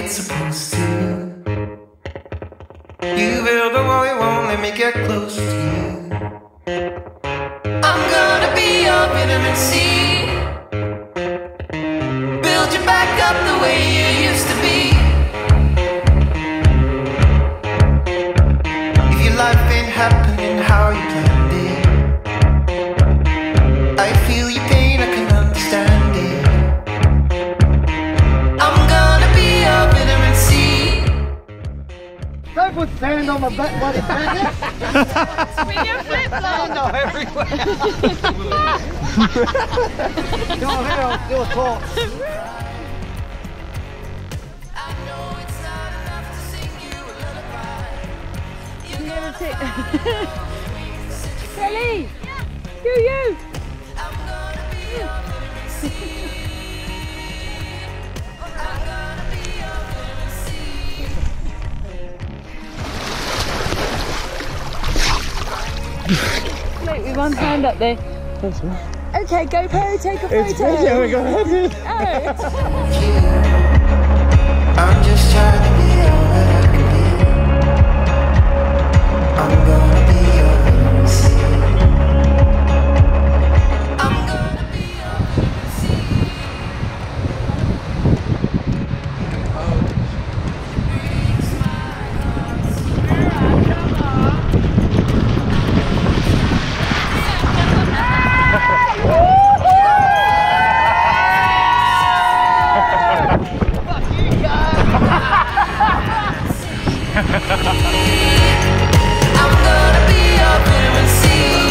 it's supposed to. You build a wall, you won't let me get close to you. I'm gonna be your vitamin C. Build you back up the way you used to be. If your life ain't happening how you planned it, I feel your pain, I can understand it. I'm gonna be your vitamin C. Don't put sand on my back, bloody faggot! With your flip-flop! No, everywhere! Come on, here, I'll do a talk. Kelly! You! Look, with one hand up there. Okay, GoPro, take a photo. Yeah, we got it. Oh. I'm just trying to be all that I can be. I'm gonna be your vitamin C. I'm gonna be your vitamin C. I'm gonna be your vitamin C.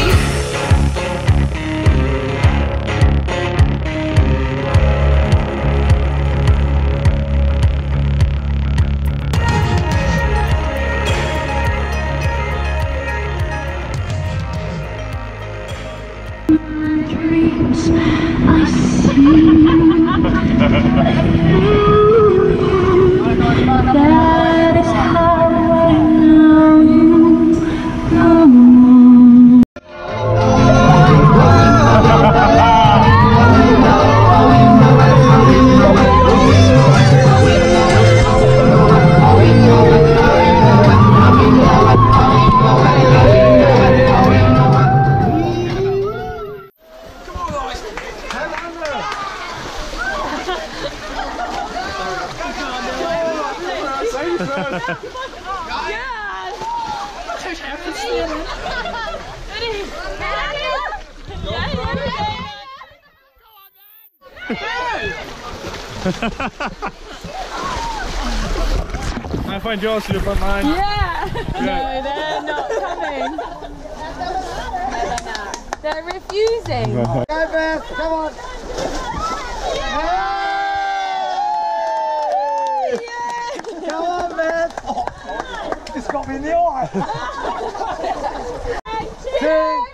Dreams I see. That is how I know you. I find yours to the front line. Yeah! No, they're not coming. They're refusing. Go, Beth, come on! Hey! Come on, Beth! Oh, it's got me in the eye! Two!